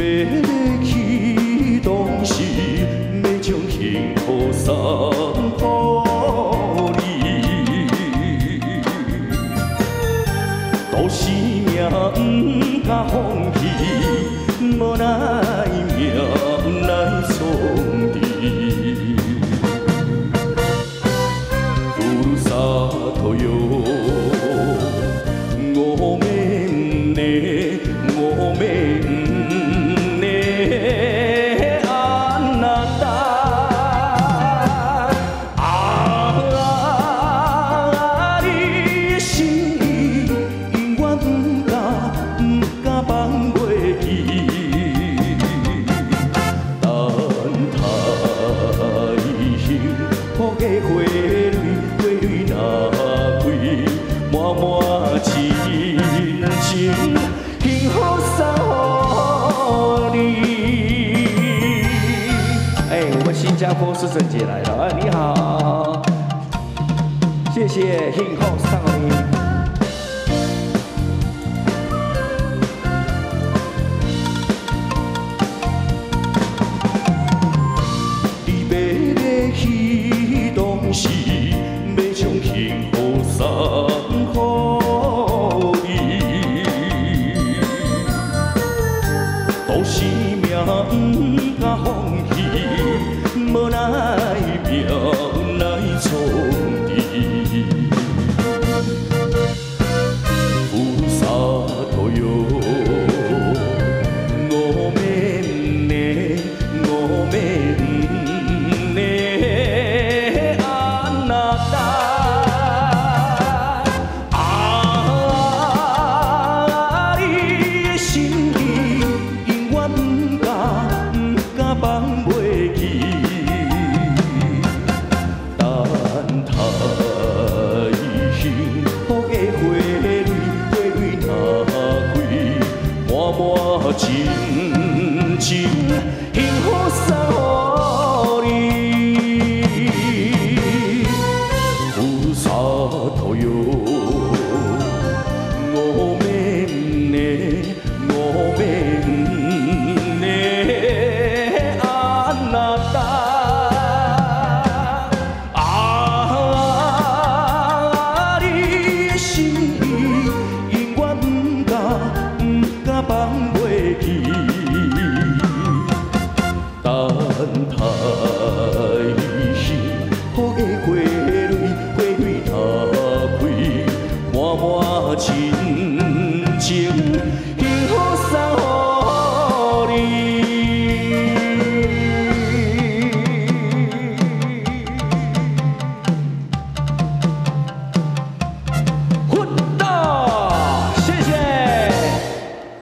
启动时，要将幸福送予你。都是命不敢放弃，无奈命来创治。ふるさとよ。 ごめんね、ごめんね、あなた。あり是永遠不敢放袂記。等待幸福的花蕊，花蕊若開，滿滿真情，幸福送予你。哎，我们新加坡师承姐来了，你好，谢谢，幸福送予你。